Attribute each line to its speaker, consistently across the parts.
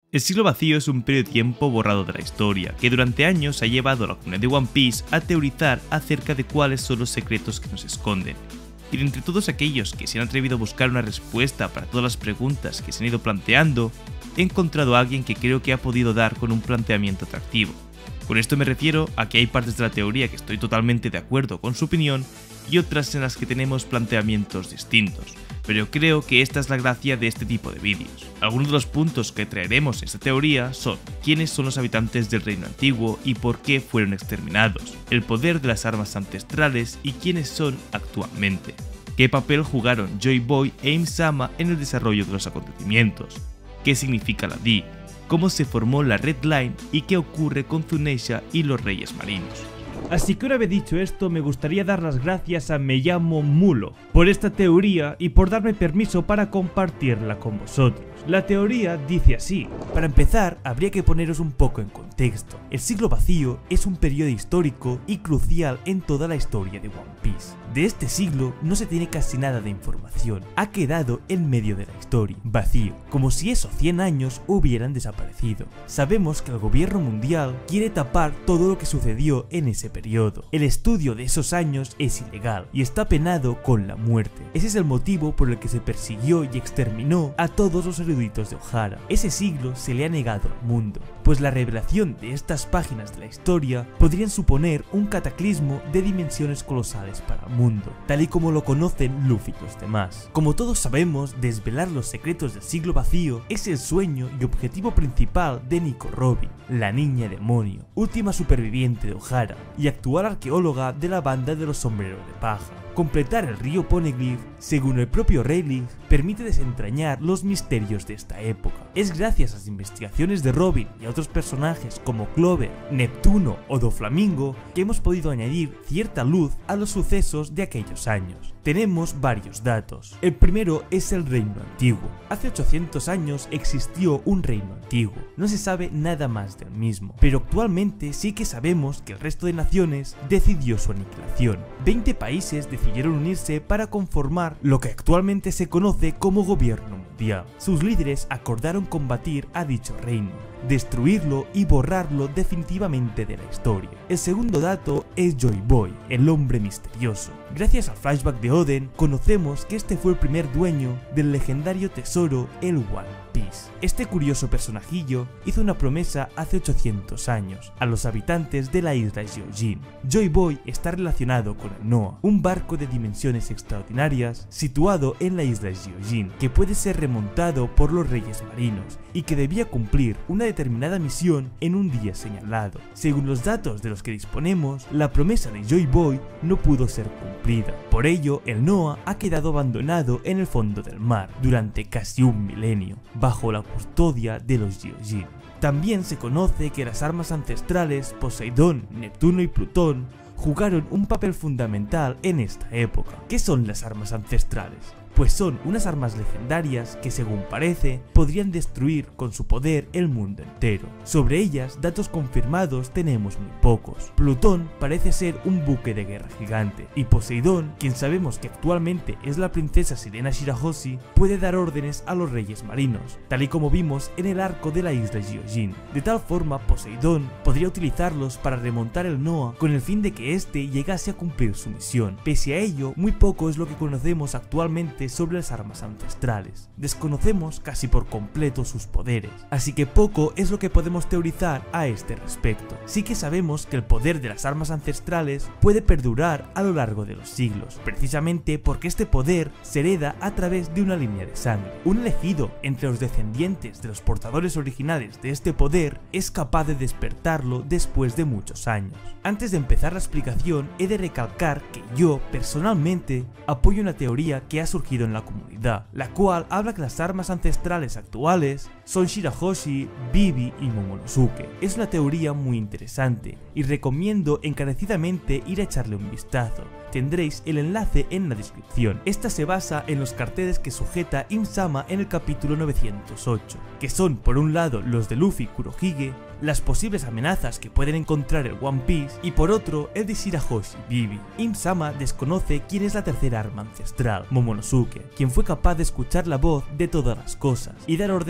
Speaker 1: El siglo vacío es un periodo de tiempo borrado de la historia, que durante años ha llevado a la comunidad de One Piece a teorizar acerca de cuáles son los secretos que nos esconden. Y de entre todos aquellos que se han atrevido a buscar una respuesta para todas las preguntas que se han ido planteando, he encontrado a alguien que creo que ha podido dar con un planteamiento atractivo. Con esto me refiero a que hay partes de la teoría que estoy totalmente de acuerdo con su opinión y otras en las que tenemos planteamientos distintos, pero yo creo que esta es la gracia de este tipo de vídeos. Algunos de los puntos que traeremos en esta teoría son quiénes son los habitantes del reino antiguo y por qué fueron exterminados, el poder de las armas ancestrales y quiénes son actualmente, qué papel jugaron Joy Boy e Im-sama en el desarrollo de los acontecimientos, qué significa la D, cómo se formó la Red Line y qué ocurre con Zunisha y los Reyes Marinos.
Speaker 2: Así que una vez dicho esto, me gustaría dar las gracias a Me llamo Mulo por esta teoría y por darme permiso para compartirla con vosotros. La teoría dice así: para empezar, habría que poneros un poco en contexto. El siglo vacío es un periodo histórico y crucial en toda la historia de One Piece. De este siglo no se tiene casi nada de información, ha quedado en medio de la historia, vacío, como si esos 100 años hubieran desaparecido. Sabemos que el gobierno mundial quiere tapar todo lo que sucedió en ese periodo. El estudio de esos años es ilegal y está penado con la muerte. Ese es el motivo por el que se persiguió y exterminó a todos los eruditos de Ohara. Ese siglo se le ha negado al mundo, pues la revelación de estas páginas de la historia podrían suponer un cataclismo de dimensiones colosales para el mundo, tal y como lo conocen Luffy y los demás. Como todos sabemos, desvelar los secretos del siglo vacío es el sueño y objetivo principal de Nico Robin, la niña demonio, última superviviente de Ohara y actual arqueóloga de la banda de los sombreros de paja. Completar el río Poneglyph, según el propio Rayleigh, permite desentrañar los misterios de esta época. Es gracias a las investigaciones de Robin y a otros personajes como Clover, Neptuno o Doflamingo que hemos podido añadir cierta luz a los sucesos de aquellos años. Tenemos varios datos. El primero es el reino antiguo. Hace 800 años existió un reino antiguo. No se sabe nada más del mismo, pero actualmente sí que sabemos que el resto de naciones decidió su aniquilación. 20 países decidieron unirse para conformar lo que actualmente se conoce como gobierno mundial. Sus líderes acordaron combatir a dicho reino, destruirlo y borrarlo definitivamente de la historia. El segundo dato es Joy Boy, el hombre misterioso. Gracias al flashback de Oden, conocemos que este fue el primer dueño del legendario tesoro, el One Piece. Este curioso personajillo hizo una promesa hace 800 años a los habitantes de la isla Gyojin. Joy Boy está relacionado con el Noah, un barco de dimensiones extraordinarias situado en la isla Gyojin, que puede ser remontado por los Reyes Marinos y que debía cumplir una determinada misión en un día señalado. Según los datos de los que disponemos, la promesa de Joy Boy no pudo ser cumplida. Por ello, el Noah ha quedado abandonado en el fondo del mar durante casi un milenio, bajo la custodia de los Gyojin. También se conoce que las armas ancestrales Poseidón, Neptuno y Plutón jugaron un papel fundamental en esta época. ¿Qué son las armas ancestrales? Pues son unas armas legendarias que, según parece, podrían destruir con su poder el mundo entero. Sobre ellas, datos confirmados tenemos muy pocos. Plutón parece ser un buque de guerra gigante, y Poseidón, quien sabemos que actualmente es la princesa Sirena Shirahoshi, puede dar órdenes a los Reyes Marinos, tal y como vimos en el arco de la isla Gyojin. De tal forma, Poseidón podría utilizarlos para remontar el Noah con el fin de que éste llegase a cumplir su misión. Pese a ello, muy poco es lo que conocemos actualmente sobre las armas ancestrales. Desconocemos casi por completo sus poderes, así que poco es lo que podemos teorizar a este respecto. Sí que sabemos que el poder de las armas ancestrales puede perdurar a lo largo de los siglos, precisamente porque este poder se hereda a través de una línea de sangre. Un elegido entre los descendientes de los portadores originales de este poder es capaz de despertarlo después de muchos años. Antes de empezar la explicación, he de recalcar que yo, personalmente, apoyo una teoría que ha surgido en la comunidad, la cual habla que las armas ancestrales actuales son Shirahoshi, Vivi y Momonosuke. Es una teoría muy interesante y recomiendo encarecidamente ir a echarle un vistazo. Tendréis el enlace en la descripción. Esta se basa en los carteles que sujeta Im-sama en el capítulo 908, que son por un lado los de Luffy Kurohige, las posibles amenazas que pueden encontrar el One Piece, y por otro el de Shirahoshi Vivi. Im-sama desconoce quién es la tercera arma ancestral, Momonosuke, quien fue capaz de escuchar la voz de todas las cosas y dar órdenes a Zunisha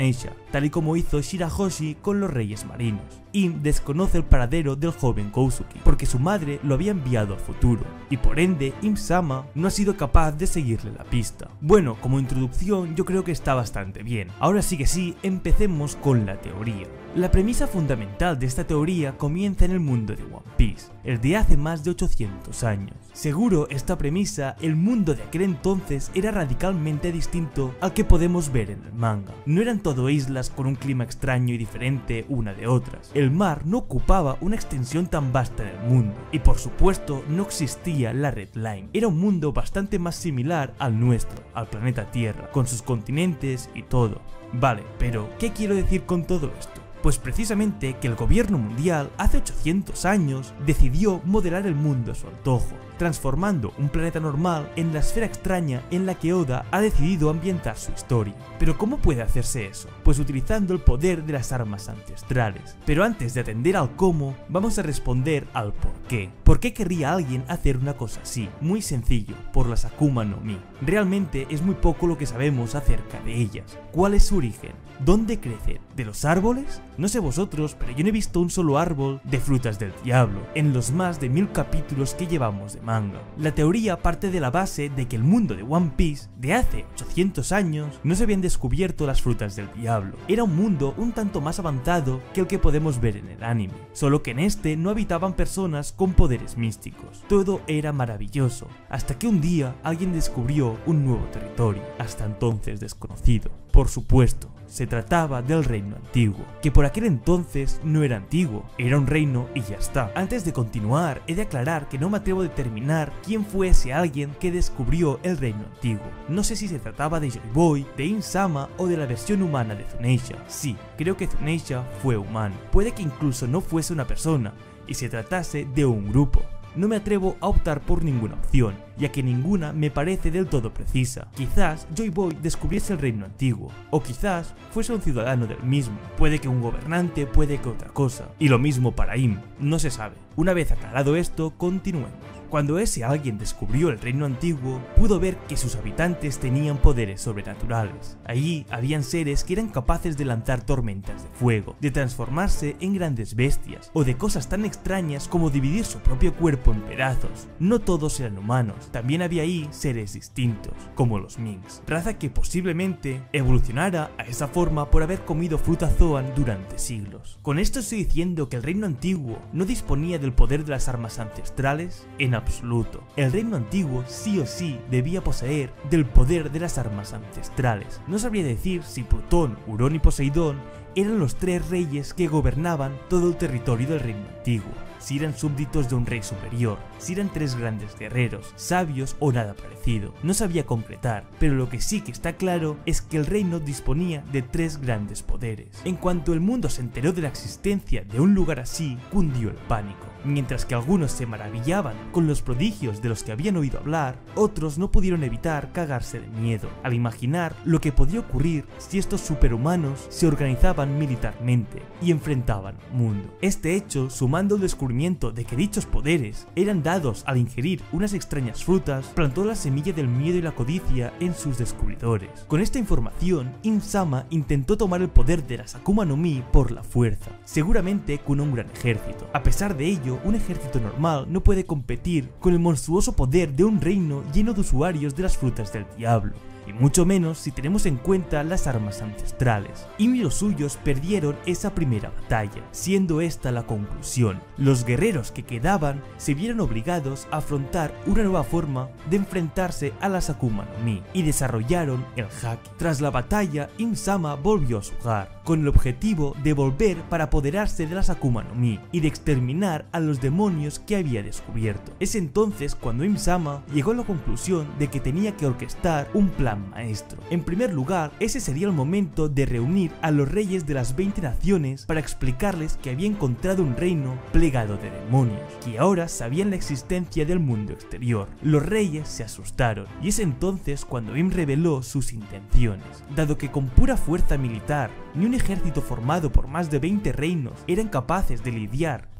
Speaker 2: Zuneisha, tal y como hizo Shirahoshi con los reyes marinos. Im desconoce el paradero del joven Kousuke, porque su madre lo había enviado al futuro, y por ende Im-sama no ha sido capaz de seguirle la pista. Bueno, como introducción yo creo que está bastante bien. Ahora sí que sí, empecemos con la teoría. La premisa fundamental de esta teoría comienza en el mundo de One Piece, el de hace más de 800 años. Seguro esta premisa, el mundo de aquel entonces era radicalmente distinto al que podemos ver en el manga. No eran todo islas con un clima extraño y diferente una de otras. El mar no ocupaba una extensión tan vasta en el mundo, y por supuesto no existía la Red Line. Era un mundo bastante más similar al nuestro, al planeta Tierra, con sus continentes y todo. Vale, pero ¿qué quiero decir con todo esto? Pues precisamente que el gobierno mundial hace 800 años decidió modelar el mundo a su antojo, transformando un planeta normal en la esfera extraña en la que Oda ha decidido ambientar su historia. Pero ¿cómo puede hacerse eso? Pues utilizando el poder de las armas ancestrales. Pero antes de atender al cómo, vamos a responder al por qué. ¿Por qué querría alguien hacer una cosa así? Muy sencillo, por las Akuma no Mi. Realmente es muy poco lo que sabemos acerca de ellas. ¿Cuál es su origen? ¿Dónde crecen? ¿De los árboles? No sé vosotros, pero yo no he visto un solo árbol de frutas del diablo en los más de 1000 capítulos que llevamos de manga. La teoría parte de la base de que el mundo de One Piece de hace 800 años no se habían descubierto las frutas del diablo. Era un mundo un tanto más avanzado que el que podemos ver en el anime, solo que en este no habitaban personas con poderes místicos. Todo era maravilloso, hasta que un día alguien descubrió un nuevo territorio, hasta entonces desconocido. Por supuesto, se trataba del reino antiguo, que por aquel entonces no era antiguo, era un reino y ya está. Antes de continuar, he de aclarar que no me atrevo a determinar quién fue ese alguien que descubrió el reino antiguo. No sé si se trataba de Joy Boy, de Im-sama o de la versión humana de Zuneisha. Sí, creo que Zuneisha fue humano. Puede que incluso no fuese una persona y se tratase de un grupo. No me atrevo a optar por ninguna opción, ya que ninguna me parece del todo precisa. Quizás Joy Boy descubriese el reino antiguo, o quizás fuese un ciudadano del mismo. Puede que un gobernante, puede que otra cosa. Y lo mismo para Im, no se sabe. Una vez aclarado esto, continuemos. Cuando ese alguien descubrió el reino antiguo, pudo ver que sus habitantes tenían poderes sobrenaturales. Allí habían seres que eran capaces de lanzar tormentas de fuego, de transformarse en grandes bestias, o de cosas tan extrañas como dividir su propio cuerpo en pedazos. No todos eran humanos, también había ahí seres distintos, como los Minks, raza que posiblemente evolucionara a esa forma por haber comido fruta Zoan durante siglos. Con esto estoy diciendo que el reino antiguo no disponía del poder de las armas ancestrales en absoluto. El reino antiguo sí o sí debía poseer del poder de las armas ancestrales. No sabría decir si Plutón, Hurón y Poseidón eran los tres reyes que gobernaban todo el territorio del reino antiguo, si eran súbditos de un rey superior, si eran tres grandes guerreros, sabios o nada parecido. No sabía concretar, pero lo que sí que está claro es que el reino disponía de tres grandes poderes. En cuanto el mundo se enteró de la existencia de un lugar así, cundió el pánico. Mientras que algunos se maravillaban con los prodigios de los que habían oído hablar, otros no pudieron evitar cagarse de miedo al imaginar lo que podría ocurrir si estos superhumanos se organizaban militarmente y enfrentaban al mundo. Este hecho, sumando el descubrimiento de que dichos poderes eran dados al ingerir unas extrañas frutas, plantó la semilla del miedo y la codicia en sus descubridores. Con esta información, Im-sama intentó tomar el poder de las Akuma no Mi por la fuerza, seguramente con un gran ejército. A pesar de ello, un ejército normal no puede competir con el monstruoso poder de un reino lleno de usuarios de las frutas del diablo, y mucho menos si tenemos en cuenta las armas ancestrales. Im y los suyos perdieron esa primera batalla, siendo esta la conclusión. Los guerreros que quedaban se vieron obligados a afrontar una nueva forma de enfrentarse a las Akuma no Mi, y desarrollaron el Haki. Tras la batalla, Im-sama volvió a su hogar, con el objetivo de volver para apoderarse de las Akuma no Mi, y de exterminar a los demonios que había descubierto. Es entonces cuando Im-sama llegó a la conclusión de que tenía que orquestar un plan maestro. En primer lugar, ese sería el momento de reunir a los reyes de las 20 naciones para explicarles que había encontrado un reino plegado de demonios, que ahora sabían la existencia del mundo exterior. Los reyes se asustaron, y es entonces cuando Im reveló sus intenciones, dado que con pura fuerza militar, ni un ejército formado por más de 20 reinos eran capaces de lidiar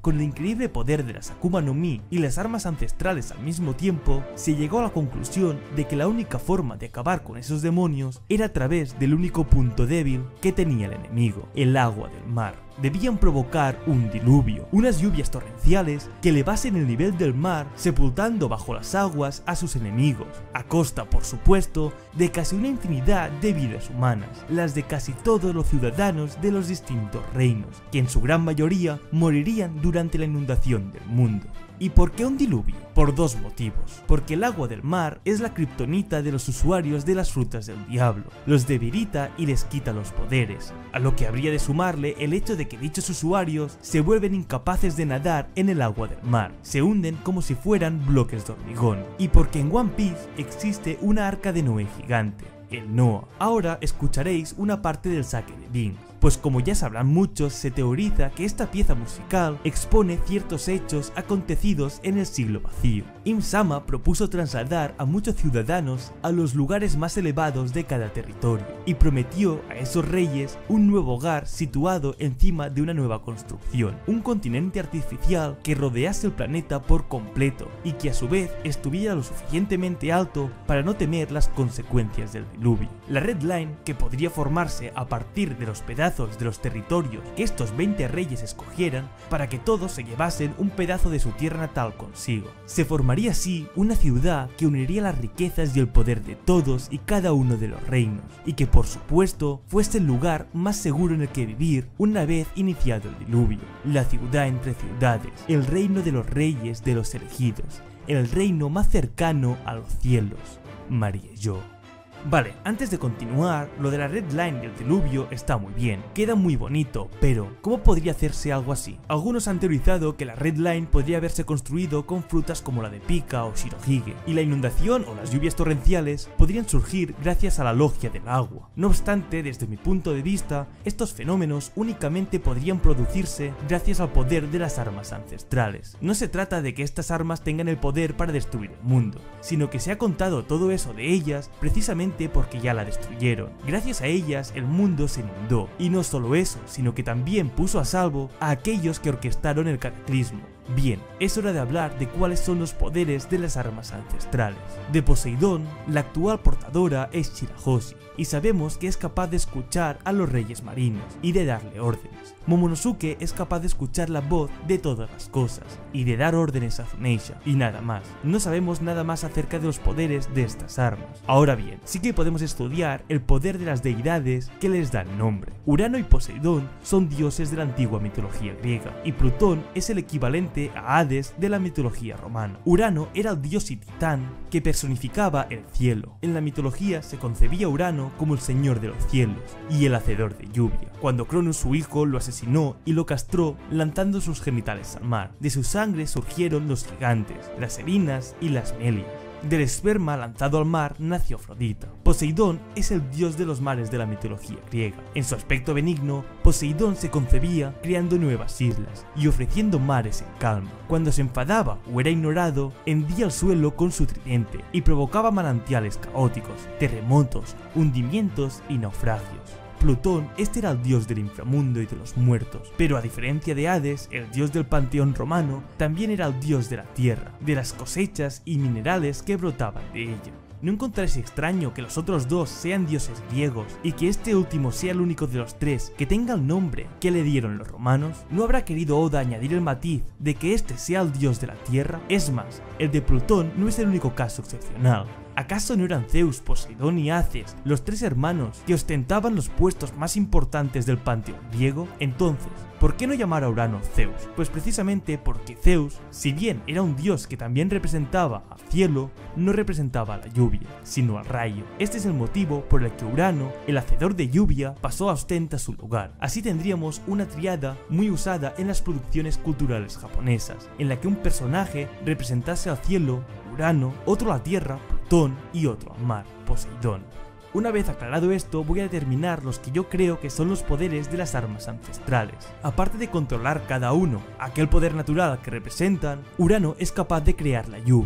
Speaker 2: con el increíble poder de las Akuma no Mi y las armas ancestrales al mismo tiempo, se llegó a la conclusión de que la única forma de acabar con esos demonios era a través del único punto débil que tenía el enemigo, el agua del mar. Debían provocar un diluvio, unas lluvias torrenciales que elevasen el nivel del mar, sepultando bajo las aguas a sus enemigos, a costa, por supuesto, de casi una infinidad de vidas humanas, las de casi todos los ciudadanos de los distintos reinos, que en su gran mayoría morirían durante la inundación del mundo. ¿Y por qué un diluvio? Por dos motivos. Porque el agua del mar es la kriptonita de los usuarios de las frutas del diablo. Los debilita y les quita los poderes, a lo que habría de sumarle el hecho de que dichos usuarios se vuelven incapaces de nadar en el agua del mar. Se hunden como si fueran bloques de hormigón. Y porque en One Piece existe una arca de Noé gigante, el Noah. Ahora escucharéis una parte del saque de Vince. Pues como ya sabrán muchos, se teoriza que esta pieza musical expone ciertos hechos acontecidos en el siglo vacío. Im-sama propuso trasladar a muchos ciudadanos a los lugares más elevados de cada territorio, y prometió a esos reyes un nuevo hogar situado encima de una nueva construcción, un continente artificial que rodease el planeta por completo, y que a su vez estuviera lo suficientemente alto para no temer las consecuencias del diluvio. La Red Line, que podría formarse a partir de los pedazos de los territorios que estos 20 reyes escogieran, para que todos se llevasen un pedazo de su tierra natal consigo. Se formaría así una ciudad que uniría las riquezas y el poder de todos y cada uno de los reinos, y que por supuesto fuese el lugar más seguro en el que vivir una vez iniciado el diluvio. La ciudad entre ciudades, el reino de los reyes de los elegidos, el reino más cercano a los cielos, Mariello. Vale, antes de continuar, lo de la Red Line y el diluvio está muy bien, queda muy bonito, pero ¿cómo podría hacerse algo así? Algunos han teorizado que la Red Line podría haberse construido con frutas como la de Pika o Shirohige, y la inundación o las lluvias torrenciales podrían surgir gracias a la logia del agua. No obstante, desde mi punto de vista, estos fenómenos únicamente podrían producirse gracias al poder de las armas ancestrales. No se trata de que estas armas tengan el poder para destruir el mundo, sino que se ha contado todo eso de ellas precisamente porque ya la destruyeron. Gracias a ellas el mundo se inundó, y no solo eso, sino que también puso a salvo a aquellos que orquestaron el cataclismo. Bien, es hora de hablar de cuáles son los poderes de las armas ancestrales. De Poseidón, la actual portadora es Shirahoshi, y sabemos que es capaz de escuchar a los reyes marinos y de darle órdenes. Momonosuke es capaz de escuchar la voz de todas las cosas y de dar órdenes a Zuneisha, y nada más. No sabemos nada más acerca de los poderes de estas armas. Ahora bien, sí que podemos estudiar el poder de las deidades que les dan nombre. Urano y Poseidón son dioses de la antigua mitología griega, y Plutón es el equivalente a Hades de la mitología romana. Urano era el dios y titán que personificaba el cielo. En la mitología se concebía a Urano como el señor de los cielos y el hacedor de lluvia. Cuando Cronos, su hijo, lo asesinó y lo castró lanzando sus genitales al mar. De su sangre surgieron los gigantes, las Erinas y las Melias. Del esperma lanzado al mar nació Afrodita. Poseidón es el dios de los mares de la mitología griega. En su aspecto benigno, Poseidón se concebía creando nuevas islas y ofreciendo mares en calma. Cuando se enfadaba o era ignorado, hendía el suelo con su tridente y provocaba manantiales caóticos, terremotos, hundimientos y naufragios. Plutón, este era el dios del inframundo y de los muertos, pero a diferencia de Hades, el dios del panteón romano, también era el dios de la tierra, de las cosechas y minerales que brotaban de ella. ¿No encontráis extraño que los otros dos sean dioses griegos y que este último sea el único de los tres que tenga el nombre que le dieron los romanos? ¿No habrá querido Oda añadir el matiz de que este sea el dios de la tierra? Es más, el de Plutón no es el único caso excepcional. ¿Acaso no eran Zeus, Poseidón y Hades los tres hermanos que ostentaban los puestos más importantes del panteón griego? Entonces, ¿por qué no llamar a Urano Zeus? Pues precisamente porque Zeus, si bien era un dios que también representaba al cielo, no representaba a la lluvia, sino al rayo. Este es el motivo por el que Urano, el hacedor de lluvia, pasó a ostentar su lugar. Así tendríamos una triada muy usada en las producciones culturales japonesas, en la que un personaje representase al cielo, Urano, otro a la tierra, Plutón, y otro al mar, Poseidón. Una vez aclarado esto, voy a determinar los que yo creo que son los poderes de las armas ancestrales. Aparte de controlar cada uno aquel poder natural que representan, Urano es capaz de crear la lluvia.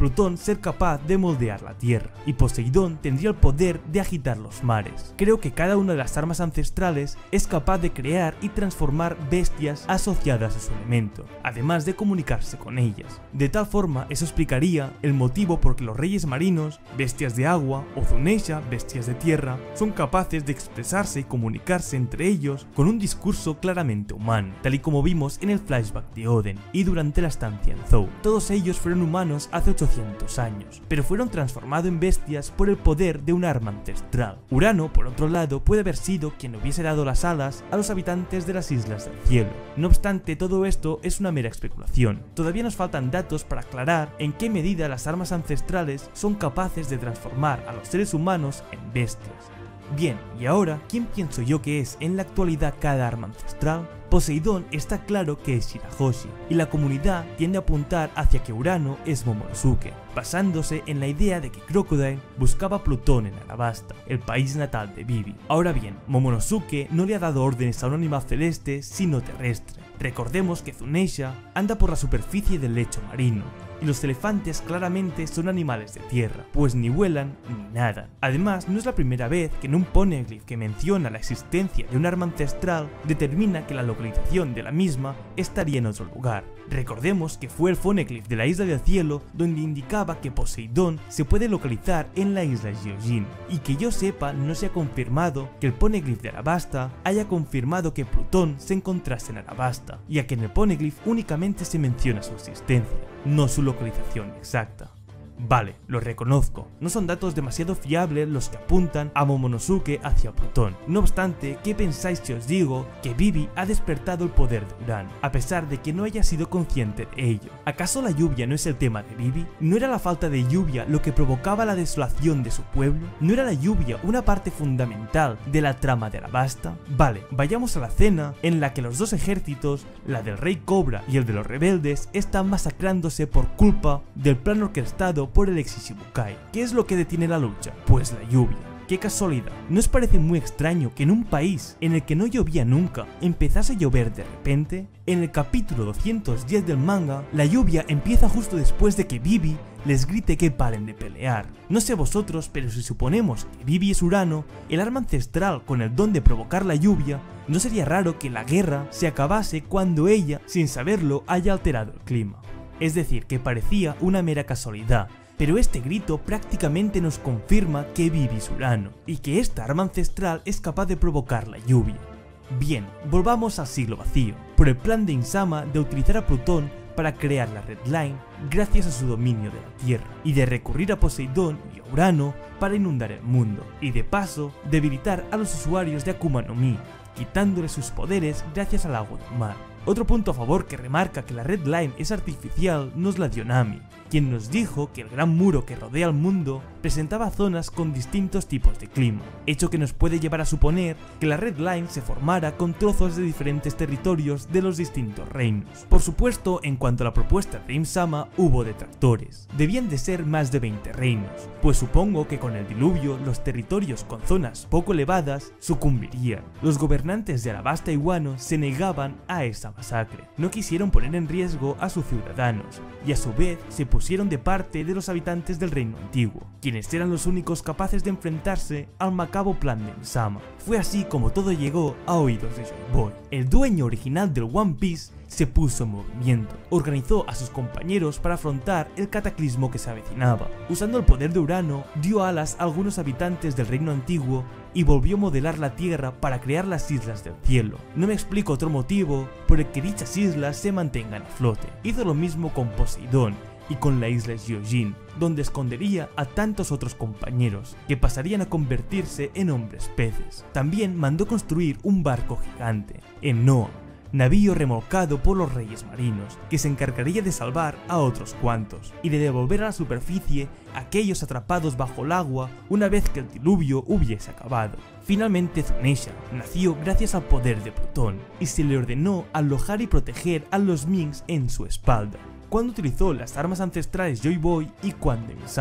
Speaker 2: Plutón ser capaz de moldear la Tierra, y Poseidón tendría el poder de agitar los mares. Creo que cada una de las armas ancestrales es capaz de crear y transformar bestias asociadas a su elemento, además de comunicarse con ellas. De tal forma, eso explicaría el motivo por que los reyes marinos, bestias de agua, o Zuneisha, bestias de tierra, son capaces de expresarse y comunicarse entre ellos con un discurso claramente humano, tal y como vimos en el flashback de Oden y durante la estancia en Zou. Todos ellos fueron humanos hace 800 años, pero fueron transformados en bestias por el poder de un arma ancestral. Urano, por otro lado, puede haber sido quien hubiese dado las alas a los habitantes de las Islas del Cielo. No obstante, todo esto es una mera especulación. Todavía nos faltan datos para aclarar en qué medida las armas ancestrales son capaces de transformar a los seres humanos en bestias. Bien, y ahora, ¿quién pienso yo que es en la actualidad cada arma ancestral? Poseidón está claro que es Shirahoshi, y la comunidad tiende a apuntar hacia que Urano es Momonosuke, basándose en la idea de que Crocodile buscaba a Plutón en Arabasta, el país natal de Vivi. Ahora bien, Momonosuke no le ha dado órdenes a un animal celeste sino terrestre. Recordemos que Zuneisha anda por la superficie del lecho marino, y los elefantes claramente son animales de tierra, pues ni vuelan ni nadan. Además, no es la primera vez que en un poneglyph que menciona la existencia de un arma ancestral determina que la localización de la misma estaría en otro lugar. Recordemos que fue el poneglyph de la Isla del Cielo donde indicaba que Poseidón se puede localizar en la isla Gyojin, y que yo sepa no se ha confirmado que el poneglyph de Arabasta haya confirmado que Plutón se encontrase en Arabasta, ya que en el poneglyph únicamente se menciona su existencia, no su localización exacta. Vale, lo reconozco, no son datos demasiado fiables los que apuntan a Momonosuke hacia Plutón. No obstante, ¿qué pensáis si os digo que Vivi ha despertado el poder de Urano, a pesar de que no haya sido consciente de ello? ¿Acaso la lluvia no es el tema de Vivi? ¿No era la falta de lluvia lo que provocaba la desolación de su pueblo? ¿No era la lluvia una parte fundamental de la trama de Arabasta? Vale, vayamos a la cena en la que los dos ejércitos, la del Rey Cobra y el de los rebeldes, están masacrándose por culpa del plan orquestado por el ex Shichibukai. ¿Qué es lo que detiene la lucha? Pues la lluvia. ¡Qué casualidad! ¿No os parece muy extraño que en un país en el que no llovía nunca, empezase a llover de repente? En el capítulo 210 del manga, la lluvia empieza justo después de que Vivi les grite que paren de pelear. No sé vosotros, pero si suponemos que Vivi es Urano, el arma ancestral con el don de provocar la lluvia, no sería raro que la guerra se acabase cuando ella, sin saberlo, haya alterado el clima. Es decir, que parecía una mera casualidad. Pero este grito prácticamente nos confirma que Vivi es Urano, y que esta arma ancestral es capaz de provocar la lluvia. Bien, volvamos al siglo vacío, por el plan de Insama de utilizar a Plutón para crear la Red Line gracias a su dominio de la Tierra, y de recurrir a Poseidón y a Urano para inundar el mundo, y de paso debilitar a los usuarios de Akuma no Mi, quitándoles sus poderes gracias al agua del mar. Otro punto a favor que remarca que la Red Line es artificial nos la dio Nami, quien nos dijo que el gran muro que rodea al mundo presentaba zonas con distintos tipos de clima, hecho que nos puede llevar a suponer que la Red Line se formara con trozos de diferentes territorios de los distintos reinos. Por supuesto, en cuanto a la propuesta de Im-sama, hubo detractores. Debían de ser más de 20 reinos, pues supongo que con el diluvio los territorios con zonas poco elevadas sucumbirían. Los gobernantes de Arabasta y Wano se negaban a esa masacre, no quisieron poner en riesgo a sus ciudadanos, y a su vez se pusieron de parte de los habitantes del reino antiguo, quienes eran los únicos capaces de enfrentarse al macabro plan de Im-sama. Fue así como todo llegó a oídos de Joy Boy. El dueño original del One Piece se puso en movimiento, organizó a sus compañeros para afrontar el cataclismo que se avecinaba. Usando el poder de Urano, dio alas a algunos habitantes del reino antiguo y volvió a modelar la tierra para crear las Islas del Cielo. No me explico otro motivo por el que dichas islas se mantengan a flote. Hizo lo mismo con Poseidón y con la isla Gyojin, donde escondería a tantos otros compañeros, que pasarían a convertirse en hombres peces. También mandó construir un barco gigante, en Noa, navío remolcado por los reyes marinos, que se encargaría de salvar a otros cuantos, y de devolver a la superficie a aquellos atrapados bajo el agua una vez que el diluvio hubiese acabado. Finalmente Zuneisha nació gracias al poder de Plutón, y se le ordenó alojar y proteger a los Minks en su espalda, cuando utilizó las armas ancestrales Joy Boy y cuando Im-sama.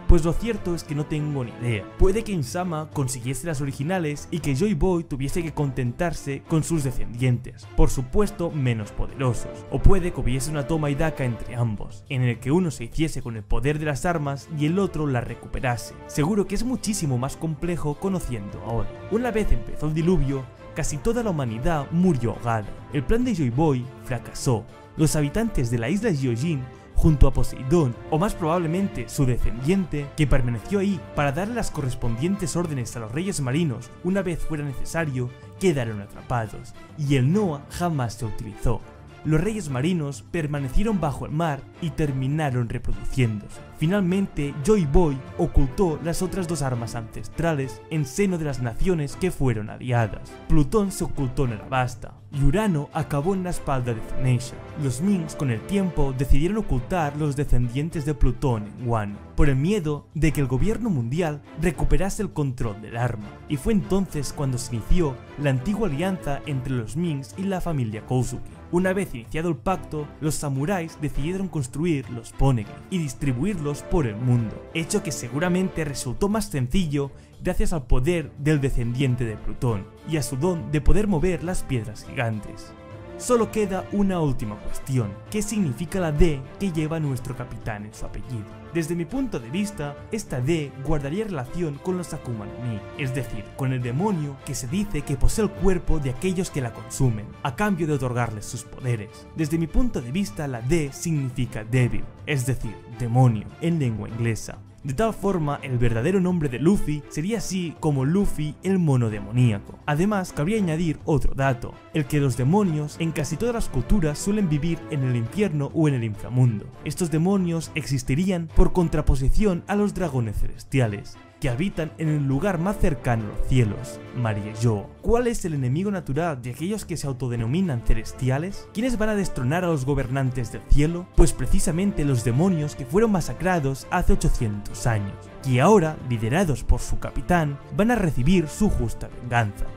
Speaker 2: Pues lo cierto es que no tengo ni idea. Puede que Insama consiguiese las originales y que Joy Boy tuviese que contentarse con sus descendientes, por supuesto menos poderosos. O puede que hubiese una toma y daca entre ambos, en el que uno se hiciese con el poder de las armas y el otro las recuperase. Seguro que es muchísimo más complejo conociendo ahora. Una vez empezó el diluvio, casi toda la humanidad murió ahogada. El plan de Joy Boy fracasó. Los habitantes de la isla Gyojin, junto a Poseidón, o más probablemente su descendiente, que permaneció ahí para darle las correspondientes órdenes a los reyes marinos una vez fuera necesario, quedaron atrapados, y el Noah jamás se utilizó. Los reyes marinos permanecieron bajo el mar y terminaron reproduciéndose. Finalmente, Joy Boy ocultó las otras dos armas ancestrales en seno de las naciones que fueron aliadas. Plutón se ocultó en Alabasta y Urano acabó en la espalda de Phoenicia. Los Mings con el tiempo decidieron ocultar los descendientes de Plutón en Wano, por el miedo de que el gobierno mundial recuperase el control del arma, y fue entonces cuando se inició la antigua alianza entre los Mings y la familia Kousuke. Una vez iniciado el pacto, los samuráis decidieron construir los poneglyphs y distribuirlos por el mundo, hecho que seguramente resultó más sencillo gracias al poder del descendiente de Plutón y a su don de poder mover las piedras gigantes. Solo queda una última cuestión: ¿qué significa la D que lleva nuestro capitán en su apellido? Desde mi punto de vista, esta D guardaría relación con los Akuma no Mi, es decir, con el demonio que se dice que posee el cuerpo de aquellos que la consumen, a cambio de otorgarles sus poderes. Desde mi punto de vista, la D significa devil, es decir, demonio, en lengua inglesa. De tal forma, el verdadero nombre de Luffy sería así como Luffy el mono demoníaco. Además, cabría añadir otro dato, el que los demonios en casi todas las culturas suelen vivir en el infierno o en el inframundo. Estos demonios existirían por contraposición a los dragones celestiales, que habitan en el lugar más cercano a los cielos, Mariejo. ¿Cuál es el enemigo natural de aquellos que se autodenominan celestiales? ¿Quiénes van a destronar a los gobernantes del cielo? Pues precisamente los demonios que fueron masacrados hace 800 años, y ahora, liderados por su capitán, van a recibir su justa venganza.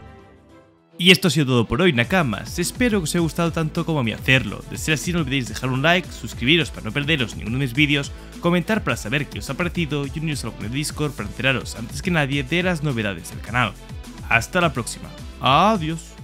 Speaker 1: Y esto ha sido todo por hoy, Nakamas. Espero que os haya gustado tanto como a mí hacerlo. De ser así, no olvidéis dejar un like, suscribiros para no perderos ninguno de mis vídeos, comentar para saber qué os ha parecido y uniros al grupo de Discord para enteraros antes que nadie de las novedades del canal. Hasta la próxima. Adiós.